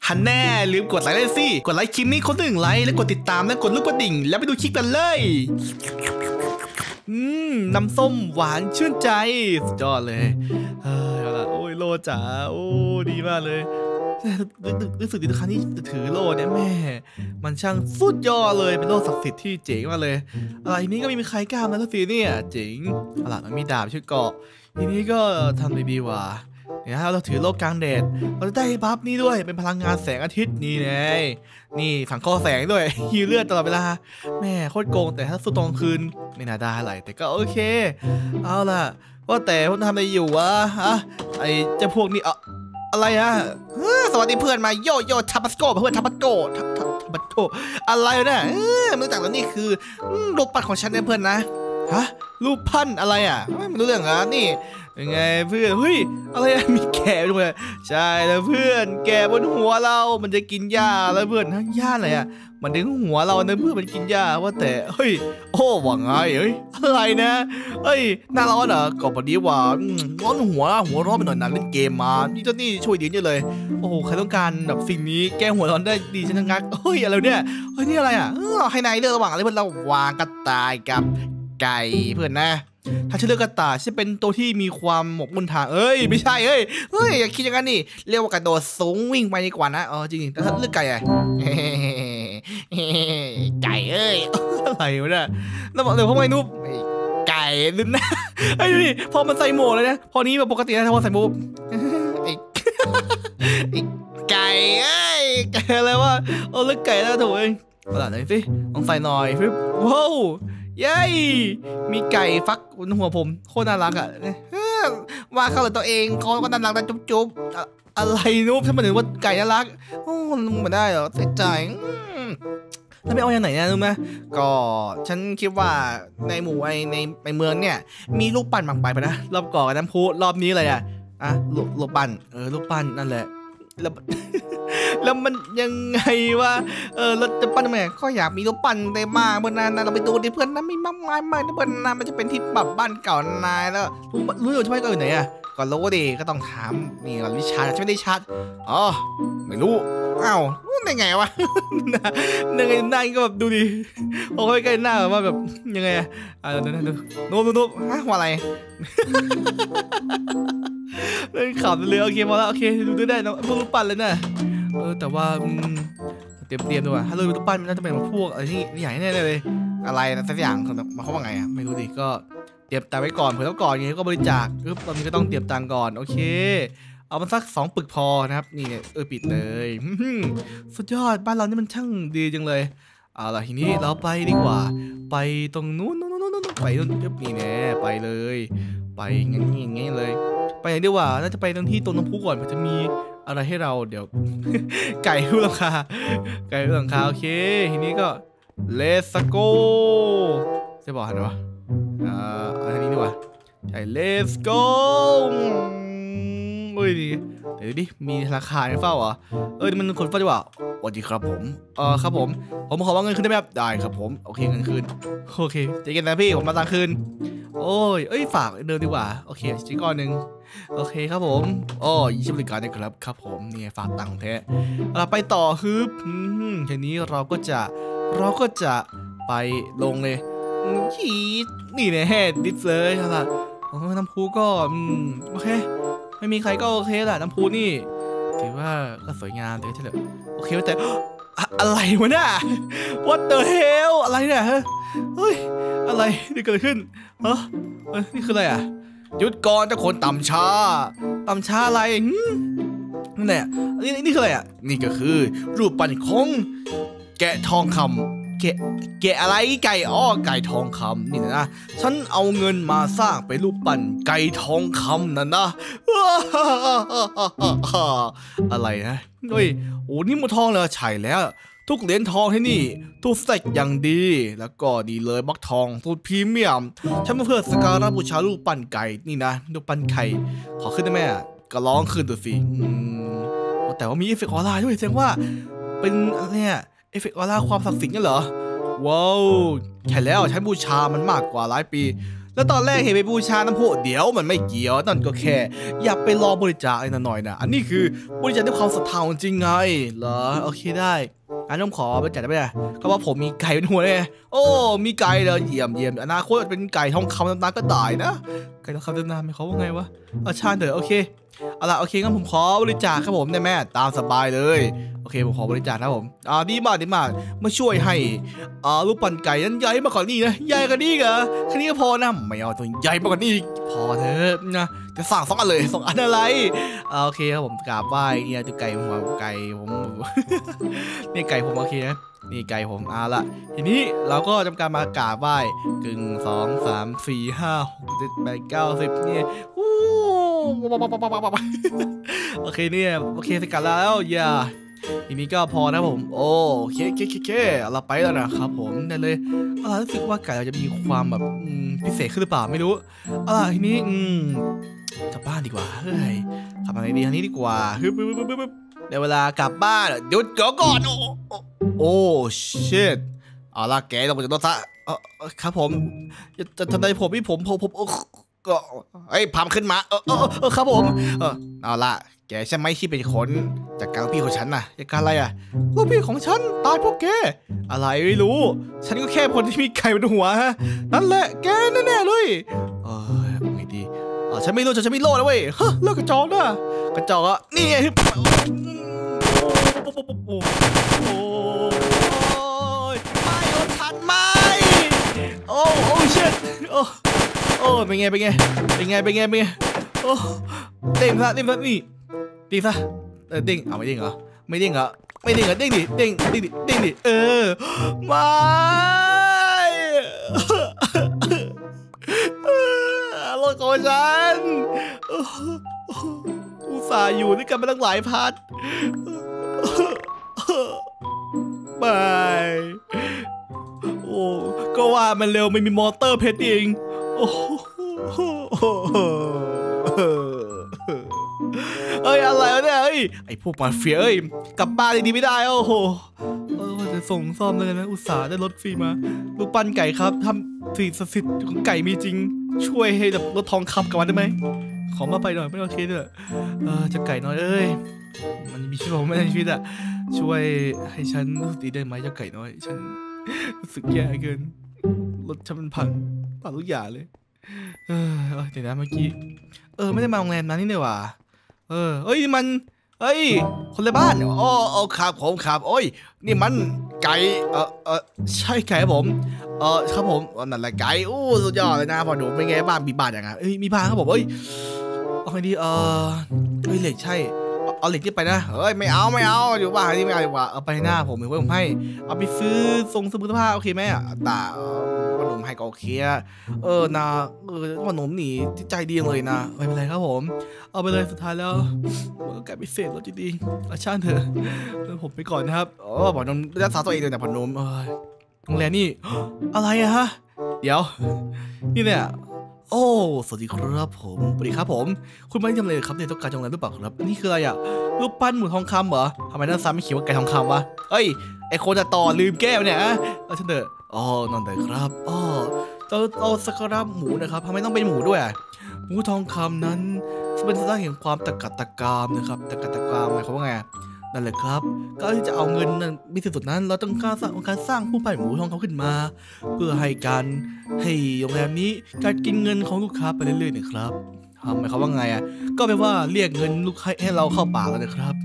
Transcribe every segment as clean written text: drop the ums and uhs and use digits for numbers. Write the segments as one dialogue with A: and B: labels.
A: ฮันแน่ลืมกดไลค์เลยสิกดไลค์คลิปนี้คน1ไลค์แล้วกดติดตามและกดรูปกระดิ่งแล้วไปดูคลิปกันเลยน้ำส้มหวานชื่นใจสุดยอดเลยเอาล่ะโอ้ยโลจ๋าโอ้ดีมากเลยรู้สึกดีทุกครั้งที่ถือโลเนี่ยแม่มันช่างสุดยอดเลยเป็นโลศักดิ์สิทธิ์ที่เจ๋งมากเลยอะไรนี้ก็ไม่มีใครกล้ามาสักทีเนี่ยเจ๋งเอาล่ะมันมีดาบชื่อเกาะทีนี้ก็ทำดีๆว่ะเนี่ยถ้าเราถือโลกกลางแดดเราจะได้บัฟนี่ด้วยเป็นพลังงานแสงอาทิตย์นี่ไงนี่สังเคราะห์แสงด้วยฮิวเลือดตลอดเวลาแม่โคตรโกงแต่ถ้าสู้ตอนคืนไม่น่าได้อะไรแต่ก็โอเคเอาล่ะว่าแต่พวกทำอะไรอยู่วะไอเจ้าพวกนี้อะไรสวัสดีเพื่อนมาโยทับัสโกเพื่อนทับัสโกอะไรเนี่ยมึงจากแล้วนี่คือรูปปั้นของฉันเนี่ยเพื่อนนะรูปปั้นอะไรไม่รู้เรื่องนี่ยังไงเพื่อนเฮ้ยอะไรมีแกะด้วยใช่แล้วเพื่อนแกะบนหัวเรามันจะกินหญ้าแล้วเพื่อนหญ้าอะไรมันดึงหัวเราเนี่ยเพื่อนมันกินหญ้าว่าแต่เฮ้ยโอ้ว่าไงอะไรนะเฮ้ยน่าร้อนก็พอดีว่าร้อนหัวร้อนไปหน่อยนะเล่นเกมมานี่เจ้านี่ช่วยดีเยอะเลยโอ้โหใครต้องการแบบสิ่งนี้แก้หัวร้อนได้ดีฉันงักเฮ้ยอะไรเนี่ยเฮ้ยนี่อะไรให้นายเลือกระหว่างอะไรเพื่อนเราวางกระต่ายกับไก่เพื่อนนะถ้าฉันเลือกกระต่ายฉันเป็นตัวที่มีความหมกมุ่นทางไม่ใช่เฮ้ยอย่าคิดอย่างนั้นนี่เรียกว่ากระโดดสูงวิ่งไปดีกว่านะจริงแต่ถ้าเลือกไก่ไก่อะไรวะเนี่ยแล้วบอกเดี๋ยวพ่อไม่นุ๊บไก่ลุ้นนะดูดิพอมันใส่หมวกเลยนะพอนี้แบบปกตินะพอใส่หมวกไก่ไก่อะไรวะเลือกไก่แล้วถูกเองเอาล่ะไหนสิลองใส่หน่อยฟิบว้าวเย้มีไก่ฟักบนหัวผมโคตรน่ารักว่าเขาเลยตัวเองเขาก็น่ารักแต่จุ๊บอะไรนุ๊บฉันมาถึงว่าไก่น่ารักมันได้เหรอเสียใจแล้วไม่เอาอย่างไหนนะรู้ไหมก็ฉันคิดว่าในหมู่ในเมืองเนี่ยมีลูกปั้นบางไปนะรอบก่อนน้ำพุรอบนี้เลยลูกปั้นลูกปั้นนั่นแหละแล้วมันยังไงวะเราจะปั้นไหมก็อยากมีรูปปั้นได้มากเมื่อนานเราไปดูดิเพื่อนนะมีมากมายมากเพื่อนนะมันจะเป็นที่แบบบ้านเก่านายแล้วรู้อยู่ใช่ไหมก็อยู่ไหนก่อนรู้ดิก็ต้องถามนี่ก่อนวิชาใช่ไหมได้ชัดไม่รู้ได้ไงวะยังไงหน้าก็แบบดูดิโอ้ยใกล้หน้าแบบว่าแบบยังไงดูว่าอะไรเล่นขับเลยโอเคพอแล้วโอเคดูได้นะพวกรูปปั้นเลยนะแต่ว่าเตรียมดูถ้าเรารูปปั้นมันน่าจะเป็นพวกอะไรที่ใหญ่แน่เลยอะไรนะสักอย่างมาเขาว่าไงไม่รู้ดิก็เตรียมตังไว้ก่อนเผื่อต้องก่อนไงก็บริจาคตอนนี้ก็ต้องเตรียมตังก่อนโอเคเอามันสัก2 ปึกพอนะครับนี่ปิดเลยสุดยอดบ้านเรานี่มันช่างดีจังเลยเอาล่ะทีนี้เราไปดีกว่าไปตรงนู้นไปนู่นนี่แน่ไปเลยไปงั้นเลยไปอย่างเดียวว่าน่าจะไปตรงที่ตรงน้ำพุก่อนมันจะมีอะไรให้เราเดี๋ยวไก่รูปหลังคาโอเคทีนี้ก็ let's go จะบอกอะไรวะอันนี้ดีกว่าใช่ let's go ดีเดี๋ยวดิมีธนาคารเฝ้ามันคนเฝ้าดีกว่าสวัสดีครับผมครับผมขอว่าเงินคืนได้ไหมครับได้ครับผมโอเคเงินคืนโอเคใจเย็นนะพี่ผมมาตังคืนโอ้ยฝากเดินดีกว่าโอเคชิ้นก้อนหนึ่งโอเคครับผมยินดีบริการนะครับครับผมนี่ฝากตังค์แท้เราไปต่อคือทีนี้เราก็จะไปลงเลยนี่แน่ดิสเลยอะไรน้ำพุก็โอเคไม่มีใครก็โอเคแหละน้ำพุนี่ถือว่าก็สวยงามแต่ใช่เหรอโอเคแต่อะไรวะเนี่ย What the hell อะไรเนี่ยเฮ้ยอะไรนี่เกิดขึ้นนี่คืออะไรหยุดก่อนเจ้าคนต่ำช้าอะไรนั่นแหละนี่คืออะไรนี่ก็คือรูปปั้นของแกะทองคำแกะอะไรไก่ไก่ทองคำนี่นะฉันเอาเงินมาสร้างเป็นรูปปั้นไก่ทองคำนั่นนะอะไรนะโอ้นี่มันทองเลยใช่แล้วทุกเหรียญทองที่นี่ทุกสเต็กอย่างดีแล้วก็ดีเลยบล็อกทองสูตรพรีเมียมฉันมาเพื่อสักการะบูชารูปปั้นไก่นี่นะรูปปั้นไข่ขอขึ้นได้ไหมก็ร้องขึ้นตัวสิแต่ว่ามีเอฟเฟกต์ออร่าด้วยแสดงว่าเป็นอะไรเอฟเฟกต์ออร่าความศักดิ์สิทธิ์นี่เหรอว้าวใช่แล้วฉันบูชามันมากกว่าหลายปีแล้วตอนแรกเห็นไปบูชาน้ำพุเดี๋ยวมันไม่เกี่ยวนั่นก็แค่อยากไปรอบริจาคอะไรหน่อยนะอันนี้คือบริจาคด้วยความศรัทธาจริงไงเหรอโอเคได้อันต้องขอบริจาคได้ไหมก็ว่าผมมีไก่เป็นหัวเลยโอ้มีไก่เลยเยี่ยมอนาคตเป็นไก่ทองคำนานก็ได้นะไก่ทองคำนานเขาว่าไงวะชาเถอะโอเคเอาล่ะโอเคงั้นผมขอบริจาคครับผมได้แม่ตามสบายเลยโอเคผมขอบริจาคครับผมดีมากมาช่วยให้ลูกปั่นไก่นั้นใหญ่มากกว่านี้นะใหญ่กว่านี้เหรอแค่นี้ก็พอนะไม่เอาตัวใหญ่มากกว่านี้พอเถอะนะจะสั่ง2 อันเลย2 อันอะไรโอเคครับผมกราบไหว้เนี่ยตัวไก่ผมนี่ไก่ผมโอเคนะนี่ไก่ผมละทีนี้เราก็ทำการมากราบไหว้1 2 3 4 5 6 7 8 9 10เนี่ยโอเคเนี่ยโอเคสกัดแล้วอย่าทีนี้ก็พอนะผมโอเคเราไปแล้วนะครับผมได้เลยรู้สึกว่าไก่เราจะมีความแบบพิเศษขึ้นหรือเปล่าไม่รู้ทีนี้กลับบ้านดีกว่าเฮ้ยขับมาไหนดีทางนี้ดีกว่าในเวลากลับบ้านหยุดก่อนโอ้ชิตแกต้องไปจากรถซะครับผมจะทำไมผมก็พามขึ้นมาครับผมเอาละแกใช่ไหมที่เป็นคนจากการพี่ของฉันน่ะจากการอะไรลูกพี่ของฉันตายเพราะแกอะไรไม่รู้ฉันก็แค่คนที่มีไก่บนหัวฮะนั่นแหละแกแน่ๆเลยไงดีฉันไม่รู้ฉันไม่โลดนะเว้ยเลิกกระจอกนะกระจอกนี่ไงไม่ทันไม่โอ้ชิตเป็นไงโอ้เด้งซะนี่ดีซะเด้งไม่เด้งเหรอไม่เด้งเด้งดิไม่รถของฉันอุตส่าห์อยู่ด้วยกันมาตั้งหลายพาร์ทไม่ก็ว่ามันเร็วไม่มีมอเตอร์เพชรเองอะไรวะเนี่ยไอ้พวกมาเฟียกลับบ้านดีไม่ได้โอ้โหจะส่งซ่อมเลยนะอุตส่าห์ได้รถฟรีมาลูกปั้นไก่ครับทำสิ่งศักดิ์สิทธิ์ของไก่มีจริงช่วยให้แบบรถทองคำกลับมาได้ไหมขอมาไปหน่อยไม่โอเคเถอะจะไก่น้อยมันมีชีวิตผมไม่ได้ชีวิตช่วยให้ฉันรู้สึกดีได้ไหมเจ้าไก่น้อยฉันรู้สึกแย่เกินรถฉันมันพังทุกอย่างเลยเดี๋ยวนะเมื่อกี้ไม่ได้มาโรงแรมนั้นนี่เลยว่ะมันคนละบ้านครับผมครับนี่มันไก่ใช่ไก่ครับผมครับผมนั่นแหละไก่สุดยอดเลยนะพอหนูเป็นไงบ้านมีบ้านยังไงมีบ้านครับผมเอาไงดีเหล็กใช่เอาเหล็กที่ไปนะไม่เอาอยู่บ้านที่ไม่เอาดีกว่าเอาไปหน้าผมผมให้เอาไปซื้อทรงเสื้อผ้าโอเคไหมแต่ว่าหนุ่มให้ก็โอเคนะว่าหนุ่มหนีที่ใจดีเลยนะไม่เป็นไรครับผมเอาไปเลยสุดท้ายแล้วกลายเป็นเศษรถดีๆช่างเถอะผมไปก่อนนะครับบอกน้องรักษาตัวเองเลยนะพนมโรงแรมนี่อะไรฮะเดี๋ยวนี่เนี่ยสวัสดีครับผมสวัสดีครับผมคุณไม่ทำอะไรครับเนี่ยต้องการจงไรหรือเปล่าครับนี่คืออะไรรูปปั้นหมูทองคำเหรอทำไมด้านซ้ายไม่เขียนว่าไก่ทองคำวะไอโคจะต่อลืมแก้วเนี่ยฉันเถอะนั่นเลยครับเราสักการะหมูนะครับทำไมต้องเป็นหมูด้วยหมูทองคำนั้นเป็นสัญลักษณ์แห่งความตะกัดตะกามนะครับตะกัดตะกามหมายความว่าไงนั่นแหละครับการที่จะเอาเงินมีสุดนั้นเราต้องการสร้างผู้ผลิตหมูทองคำขึ้นมาเพื่อให้โรงแรมนี้การกินเงินของลูกค้าไปเรื่อยๆนะครับหมายความว่าไงก็แปลว่าเรียกเงินลูกค้าให้เราเข้าปากแล้วนะครับ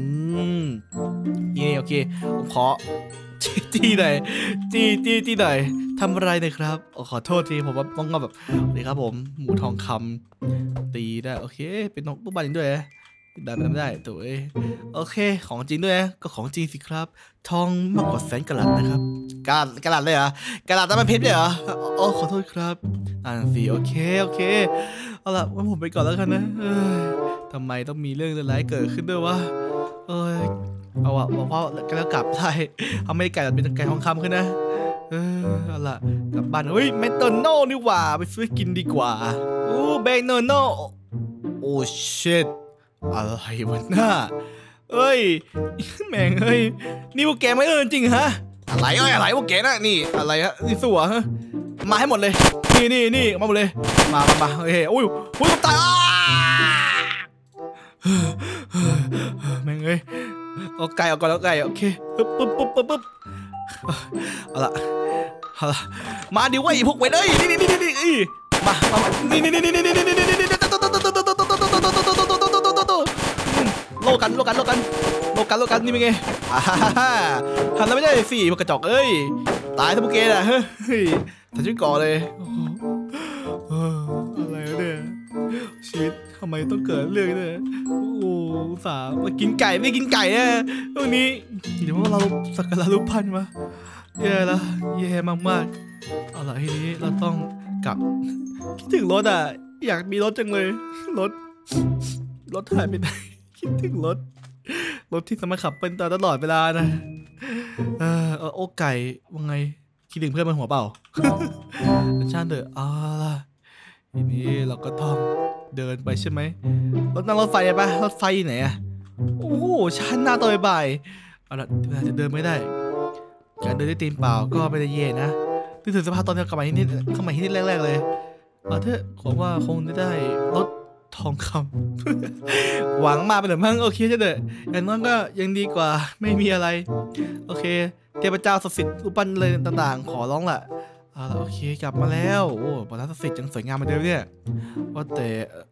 A: นี่โอเคผมขอจี้หน่อยจี้หน่อยทำอะไรนะครับขอโทษทีผมว่าต้องแบบนี่ครับผมหมูทองคำตีได้โอเคเป็นนกลูกบอลด้วยได้ตัวโอเคของจริงด้วยก็ของจริงสิครับทองมากกว่าแสนกะรัตนะครับกะรัตเลยกะรัตนั้นมันเพชรเลยขอโทษครับสิโอเคเอาล่ะงั้นผมไปก่อนแล้วกันนะทำไมต้องมีเรื่องร้ายเกิดขึ้นด้วยวะเอาเพราะแล้วกลับได้เอาไม่ได้ไก่เป็นไก่ทองคำขึ้นนะเอาล่ะกลับบ้านแมคโดนัลด์นี่หว่าไปซื้อกินดีกว่าแมคโดนัลด์ชิตอะไรวะหน้าแม่งนี่พวกแกไม่จริงฮะอะไรพวกแกน่ะนี่อะไรฮะนี่สัวฮะมาให้หมดเลยนี่มาหมดเลยมาโอเคอุ้ยตายแม่งเอ้ยเอาไก่ออกก่อนแล้วไก่โอเคปึ๊บเอาละมาดิเว้ยพวกเว้ยเลยนี่มานี่โลกันนี่เป็นไงทำแล้วไม่ได้สิพวกกระจอกเอ้ยตายทั้งพวกเกย์อ่ะเฮ้ยทำชีวิตก่อเลยอะไรเนี่ยชีวิตทำไมต้องเกิดเรื่องเนี่ยโอ้สามากินไก่ไม่กินไก่อ่ะตรงนี้เดี๋ยวเราสักการะรูปปั้นมาแย่ละแย่มากๆเอาล่ะทีนี้เราต้องกลับคิดถึงรถอ่ะอยากมีรถจังเลยรถหายไปไหนคิดถึงรถที่สามารถขับเป็นตลอดเวลานะโอ้ไก่ว่าไงคิดถึงเพื่อนมันหัวเปล่าช่างเถอะล่ะทีนี้เราก็ต้องเดินไปใช่ไหมนั่งรถไฟไปรถไฟไหนอะโอ้โหชั้นหน้าต่อบ่ายเอาละจะเดินไม่ได้การเดินด้วยตีนเปล่าก็ไม่ได้เย่นะที่ถึงสภาพตอนที่เข้ามาที่นี่แรกๆเลยเธอขอว่าคงได้รถทองคำหวังมาเป็นหรือมั่งโอเคจะเด้ออย่างนั้นก็ยังดีกว่าไม่มีอะไรโอเคเทพเจ้าศักดิ์สิทธิ์รูปปั้นเลยต่างๆขอร้องละโอเคกลับมาแล้วโอ้บอลศักดิ์สิทธิ์ยังสวยงามเหมือนเดิมเนี่ยว่าแต่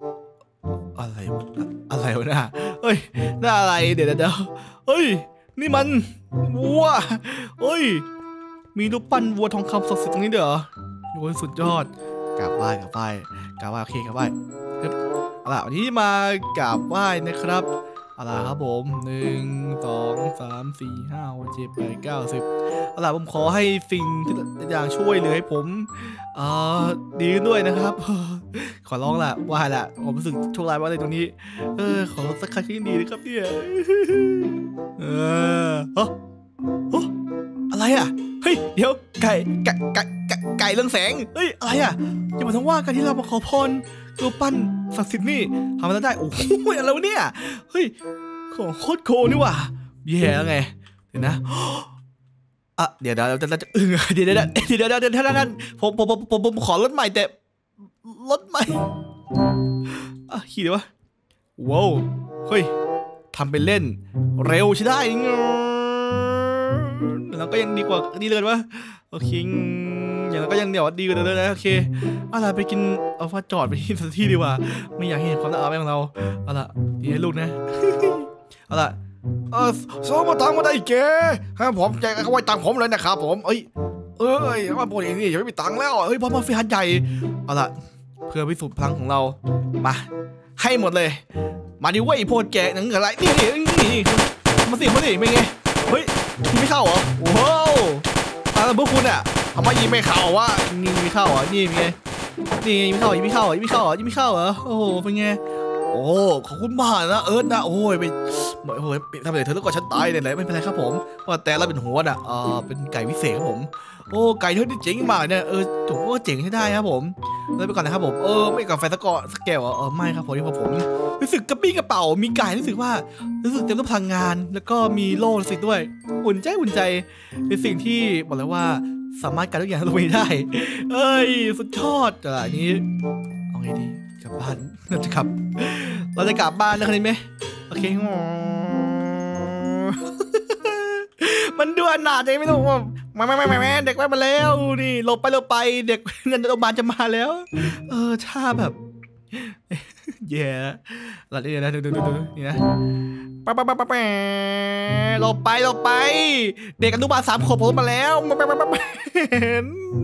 A: อะไรวะเนี่ยเฮ้ยน่าอะไรเดี๋ยวเฮ้ยนี่มันวัวเฮ้ยมีรูปปั้นวัวทองคำศักดิ์สิทธิ์ตรงนี้เด้อโอ้ยสุดยอดกราบไหว้โอเคกราบไหว้เอาล่ะวันนี้มากราบไหว้นะครับเอาล่ะครับผม1 2 3 4 5 6 7 8 9 10เอาล่ะผมขอให้สิ่งที่อย่างช่วยเหลือให้ผมดีด้วยนะครับขอร้องล่ะว่าล่ะผมรู้สึกโชคร้ายมากเลยตรงนี้ขอสักครั้งที่ดีนะครับเนี่ยอะไรอ่ะเฮ้ยเดี๋ยวไก่เรื่องแสงเฮ้ยอะไรอ่ะอย่ามาทำว่ากันที่เรามาขอพรตัวปั้นศักดิ์สิทธิ์นี่ทำมาได้โอ้โหอะไรวะเนี่ยเฮ้ยของโคตรโคนี่ว่ะแย่แล้วไงเดี๋ยวนะเดี๋ยวท่านผมขอรถใหม่แต่รถใหม่ขี่เดี๋ยววะว้าวเฮ้ยทำเป็นเล่นเร็วใช่ได้แล้วก็ยังดีกว่าดีเลยวะโอเคอย่างนั้นก็ยังเดี๋ยวดีกว่าเดิมนะโอเคอะไรไปกินเอาฟ้าจอดไปที่สถานที่ดีกว่าไม่อยากเห็นความน่ารักของเราเอาล่ะดีให้ลูกนะเอาล่ะโซ่มาตังมาได้แกให้ผมแจกเขาไว้ตังผมเลยนะครับผมว่าพวกนี้อย่าไม่มีตังแล้วพอมาฟิฮันใหญ่เอาล่ะเพื่อพิสูจน์พลังของเรามาให้หมดเลยมาดิเว้ยพวกแกหนังอะไรนี่มาสิเป็นไงเฮ้ยยิงไม่เข้าเหรอว้าวแล้วพวกคุณอ่ะทำไมยิงไม่เข้าวะยิงไม่เข้าอ่ะนี่ไงนี่ยิงไม่เข้าเหรอโอ้โหเป็นไงโอ้ขอบคุณมากนะนะโอ้ยไปทำไมเธอต้องกอดฉันตายเลยไม่เป็นไรครับผมว่าแต่เราเป็นหัวน่ะเป็นไก่วิเศษครับผมโอ้ไก่เธอที่เจ๋งมากเนี่ยผมก็เจ๋งให้ได้ครับผมเลยไปก่อนนะครับผมไม่กาแฟสักแก้วไม่ครับผมผมรู้สึกกระปี้กระเป๋ามีไก่รู้สึกเต็มด้วยพลังงานแล้วก็มีโล่รู้สึกด้วยอุ่นใจเป็นสิ่งที่บอกเลยว่าสามารถการทุกอย่างลงไปได้สุดยอดอันนี้เอาไงดีกลับบ้านเราจะกลับบ้านนะครับนี่ไหมโอเคมันดูอนาถใจไม่ต้องแม่เด็กแว่นมาแล้วนี่หลบไปเด็กเงินโรงพยาบาลจะมาแล้วถ้าแบบแย่แล้วนี่นะดูนี่นะหลบไปเด็กอนุบาล3 ขวบผมมาแล้ว